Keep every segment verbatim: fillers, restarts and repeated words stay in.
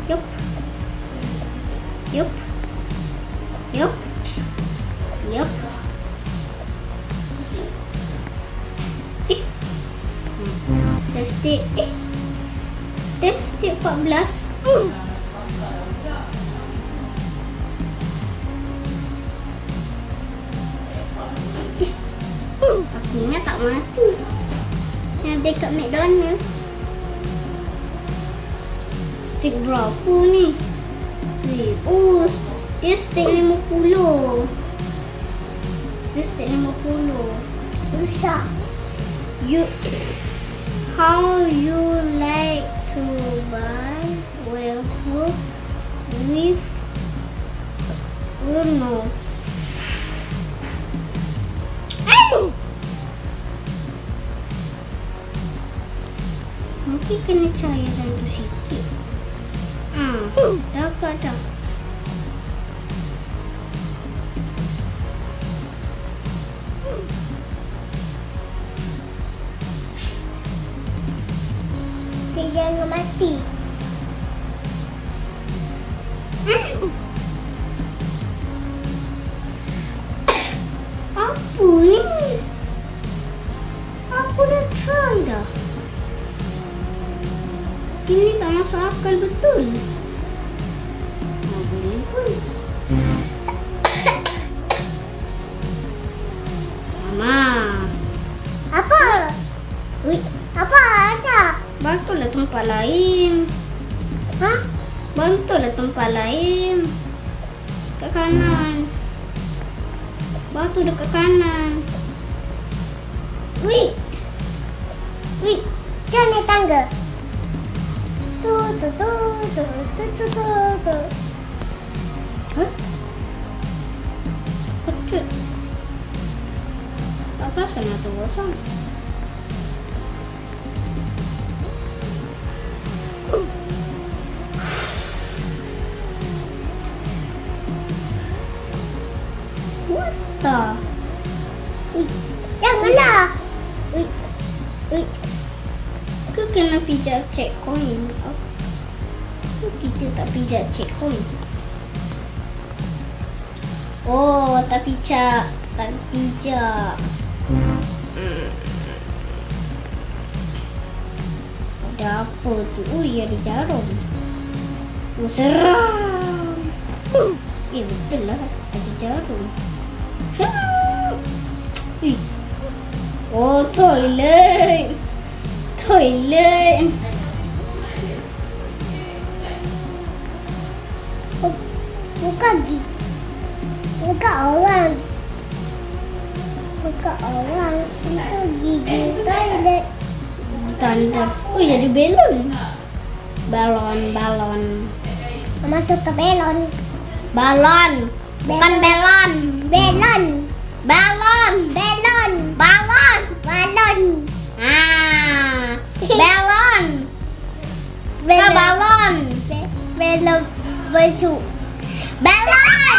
Yup. Yup. Yup. Yup. Eh. Dah step. Eh. Dah step empat belas. Hmm. Eh. Aku ingat tak mati. Yang dekat McDonald's. Steak berapa ni? Weh, oh, dia steak lima puluh. Dia steak lima puluh. Susah. You, how you like to buy werewolf with Bruno? Mungkin kena cairan tu sikit. Ah, dah agak dah. Dia jangan mati. Apa ini? Aku dah try dah. Ini tak masuk akal betul. Tak boleh pun. Mama. Apa? Ui, apa Asha? Bantulah tempat lain. Hah? Bantulah tempat lain. Kat kanan. Batu dekat kanan. Ui. Ui, jangan naik tangga. Tu tu tu tu tu tu tu tu. Hah? Kecil. Tak perasan atau kosong. What the? Ui, janganlah. Ui, ui. Ke kena pijak checkpoint? Ke kita tak pijak checkpoint? Oh, tak pijak, tak pijak. Hmm. Ada apa tu? Ui, ada jarum. Oh, seram. Eh, betul lah, ada jarum. Seram. Ui. Oh, toilet. Toilet. Buka gigi. Buka orang. Buka orang. Itu gigi toilet. Tandas. Oh, jadi balon. Balon, balon. Masuk ke balon. Balon. Bukan balon. Balon. Balon. Balon. Balon. Balon. Ah, balon. Ke balon. Balon baju. Balon.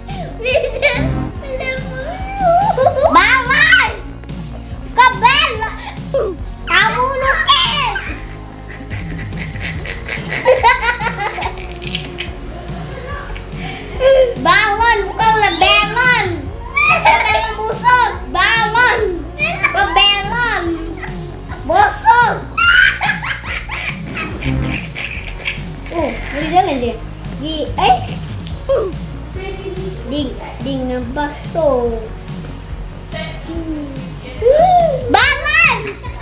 Balon. Ke balon. Kamu lukis. Balon bukanlah balon. Balon busuk. Balon. Ke balon. Bosok. Oh, boleh jalan dia. Gi, eh. Ding, ding nampak tu. Balon.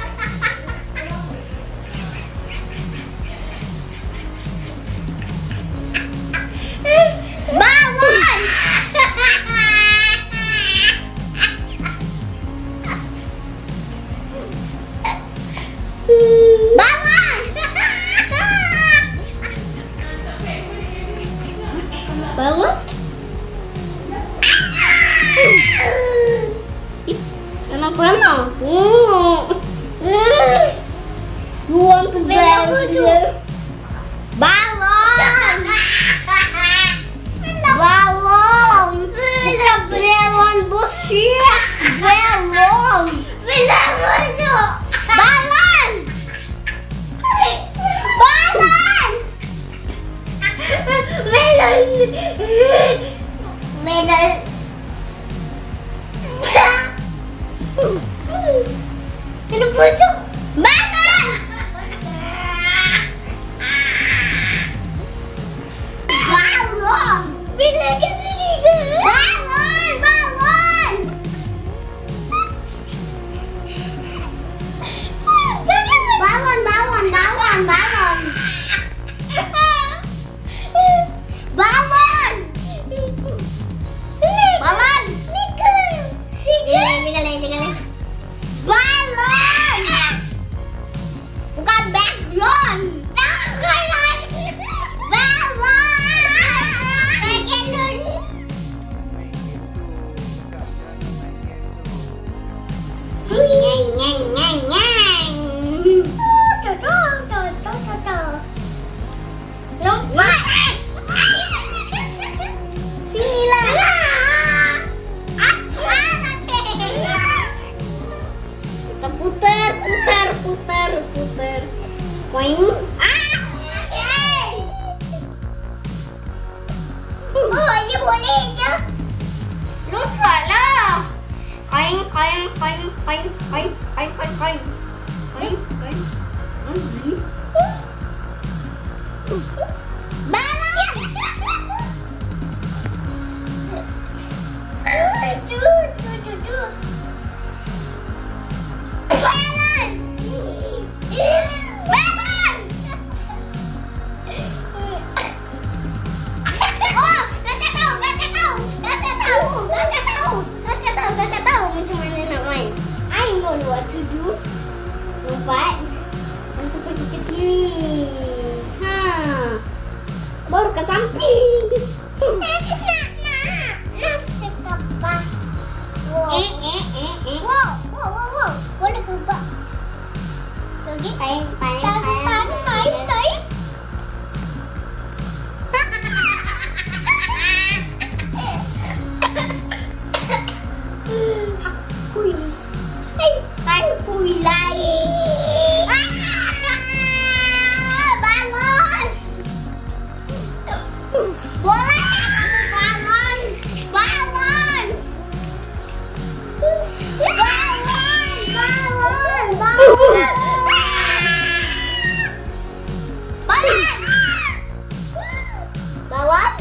Balon. Balon. Balon. Kenapa nak? You want to balon? Balon. Balon. Bukan balon bullshit. Balon. Balon. Balon. Balon. Pindah ke sini ke. Bangun, bangun. Bangun, bangun, bangun, bangun. Bangun. Bangun. Jangan, jangan, jangan. Bangun. Bukan background. Putar, putar, putar, putar. Boing. Oh, ini boleh aja. Lu salah. Kain, kain, kain, kain, kain, kain, kain, kain, kain, kain. Barang. Cucu, cucu, cucu. Balon. Balon. Oh, kakak tahu, kakak tahu, kakak tahu, kakak tahu, kakak tahu, kakak tahu macam mana nak main. I know what to do. Lompat, masuk pergi ke sini. Ha, baru ke samping. Nak, nak, nak sekapa. Wow. Eh, eh, eh, eh. Wow, wow, wow, wow. Boleh kubak. Lagi. Pain, pain, pain, pain, pain, pain. Hui. Hey, kan hui lain. Bangun. Boleh. Bangun. Bangun. Bangun. Bangun. Bangun. Bangun.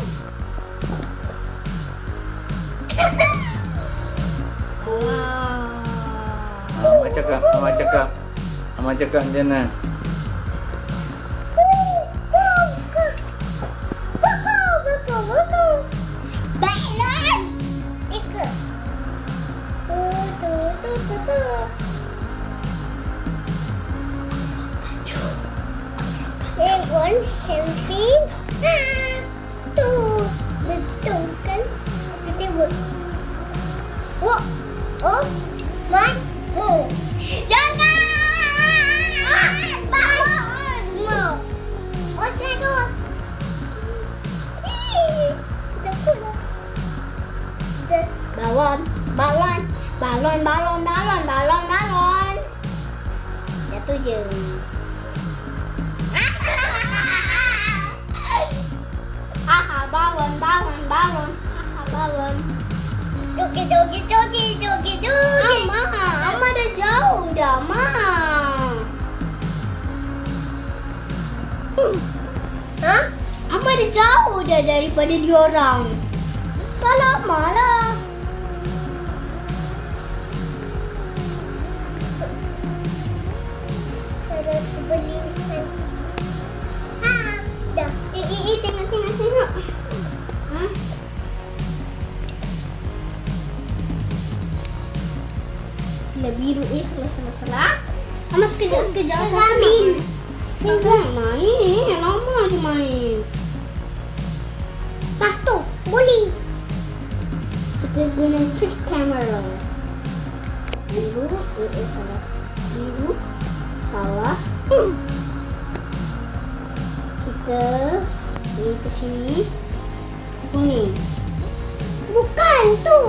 Mama cakap, Mama cakap, Mama cakap macam mana? Balon. Ikut. Tu tu tu tu tu. Balon selfie. Ah, tu betul kan? Kita buat. Oh, oh, man. Oh. Jangan! Bangun! Mau. Oh, saya kau. Balon, balon, balon, balon, balon, balon, balon. Jatuh je. Haha, balon, balon, balon. Haha, balon. Jogi, jogi, jogi, jogi, jogi. Ama, Ama dah jauh dah, Ma. Hah? Ama dah jauh dah daripada diorang. Salah Ama lah. Cara terbelikan. Ha, dah. Eh, eh, eh, tengok, tengok, tengok. Hah? Setelah biru ni salah-salah. Ama sekejap, sekejap. Ambil. Sekejap main. Lama je main. Nah tu, boleh. Kita guna trick camera. Biru, eh, eh salah. Biru, salah. Kita ini ke sini. Kuning. Bukan tu.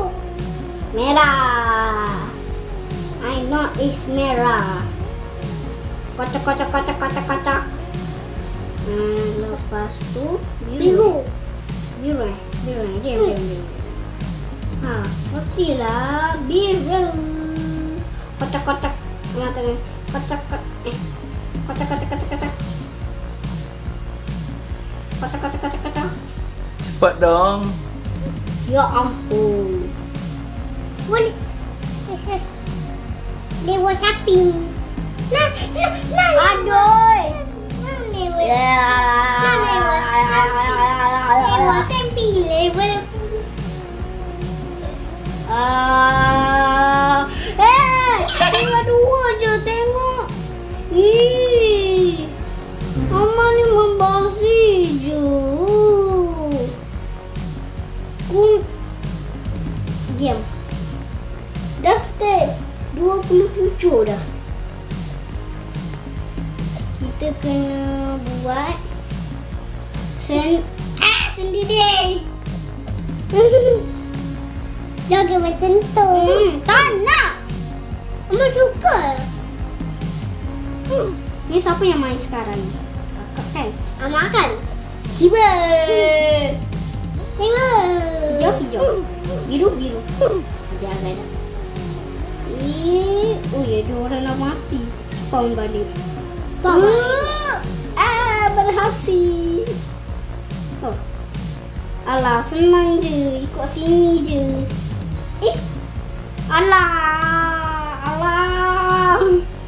Merah. I know it's merah. Kocok, kocok, kocok, kocok, kocok. Nah, lepas tu biru. Biru eh, biru eh, diam, diam, diam. Ha, mestilah biru. Kocok, kocok, mengatakan kocok, kocok, eh, kocok, kocok, kocok, kocok. Kocok, kocok, kocok, kocok. Cepat dong. Ya ampun. Boleh. Lewat samping. Nah, nah, nah. Aduh. Nah, lewat. Ya. Nah, lewat samping. Lewat samping. Lewat. Ah. Eh, tinggal dua aja tengok. Ih. Mama ni membasi je. Kum. Diam. Dah step dua puluh tujuh dah. Kita kena buat sen ah sendiri. Jangan macam tu. Hmm, tak nak. Mama suka. Hmm. Ni siapa yang main sekarang ni? Kakak kan? Mama kan? Siapa? Siapa? Hijau, hijau. Biru, biru. Dia agak dah. Eh, oh ya, dia orang nak mati. Spawn balik. Spawn balik. Ah, berhasil. Oh. Alah, senang je. Ikut sini je. Eh. Alah. Alah.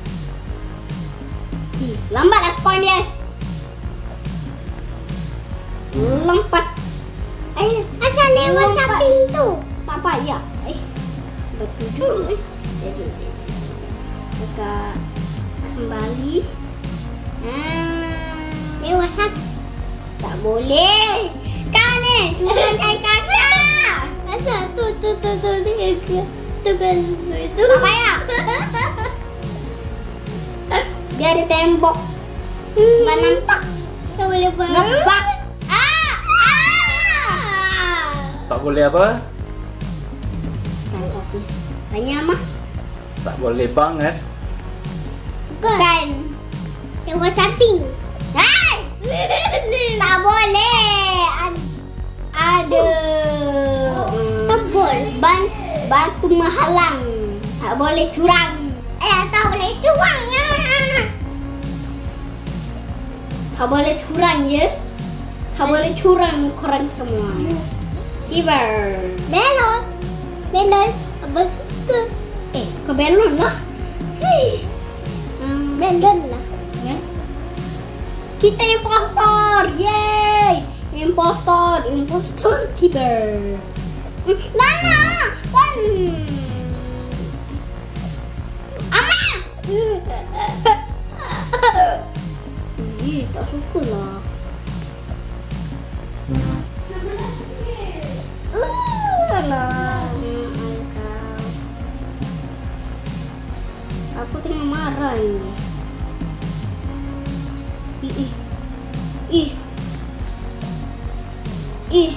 Eh, lambatlah spawn dia. Lompat. Eh, asal lewat samping tu. Tak payah. Eh. Betul juga. Jadi, kita kembali. Ah, lewat samping. Tak boleh. Kau ni curangkan kakak. Asal tu tu tu tu tu tu kan tu. Tak payah. Dia ada tembok. Hmm. Tak nampak. Tak boleh bang. Ngebak. Ah! Ah! Tak boleh apa? Tanya Mak. Tak boleh banget. Bukan. Lewat samping. Hai! Tak boleh. Ad- ada tembul. Ban batu menghalang. Tak boleh curang. Eh, tak boleh curang. Tak boleh curang ya. Tak boleh curang korang semua. Sibar. Belon. Belon. Abang suka. Eh, ke belon lah. Hei. Hmm. Belon lah. Ya. Kita impostor. Yeay. Impostor. Impostor tiba. Nana. Kan. Ama. Eh, tak suka lah. Sebelah sini. Alah. Aku tengah marah ni. Ih, ih. Ih. Ih.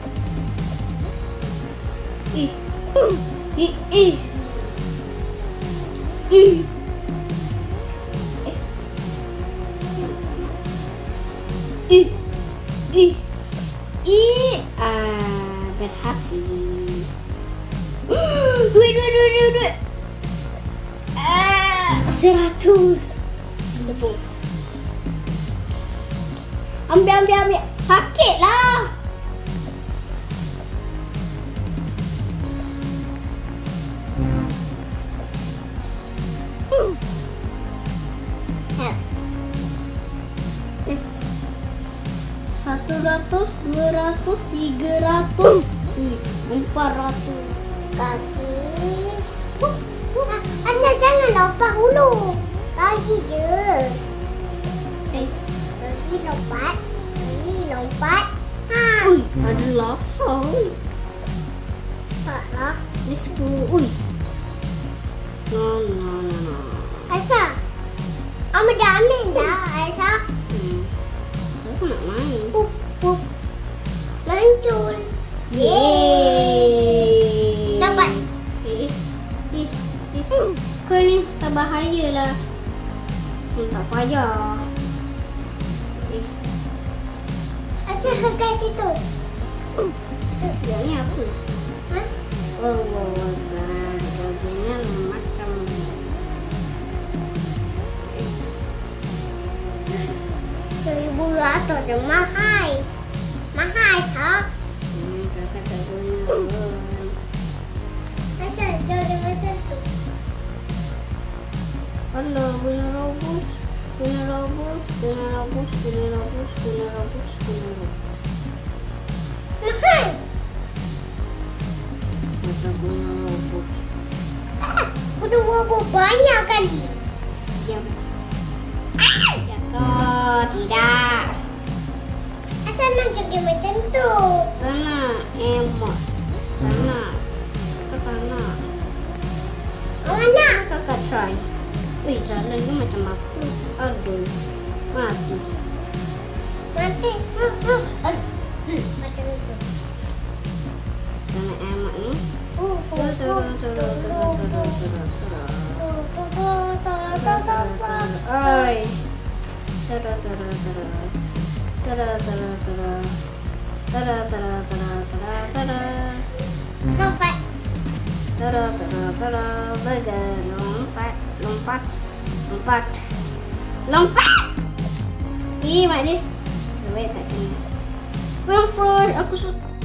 Ih. Ih, ih. Ih. Ih. Ih. Ih. Ah, berhasil. Duit, duit, duit, duit, duit. Ah, seratus. Lepas. Ambil, ambil, ambil. Sakit lah. Satu ratus, dua ratus, tiga ratus, empat ratus. Kaki. Asal jangan lompat dulu. Lagi je. Eh, lagi lompat. Lagi lompat. Ha. Ui, ada lava. Ui. Taklah. Ni sepuluh. Ui. No, no, no, no. Asal. Ama dah ambil dah, Asal. Hmm. Aku nak main. Pup, pup. Mancul. Yeay. Dapat. Eh, eh, eh. Kau ni tak bahaya lah. Hmm, tak payah. Eh. Asal kat situ. Yang ni apa? Ha? Oh, oh, oh. Bagian macam. Seribu ratus je mahal. Mahal sah. Guna rebus, guna rebus, guna rebus, guna rebus. Mahal. Masa guna rebus. Udah rebus banyak kali. Diam. Jatuh, tidak. Asal nak jadi macam tu. Tanah, emot. Tanah. Kakak tanah. Mana? Kakak try. Wih, jalan ni macam apa? Aduh, mati. Mati? Hmm, hmm. Hmm. Macam itu. Tanah emot ni. Uh, uh, uh, uh, Oi. Tara tara tara. Tara tara tara. Tara tara tara tara tara. Lompat. Tara tara tara. Bagai lompat, lompat, lompat. Lompat. Ih, mak ni. Sebab tak kena. Front front aku suka.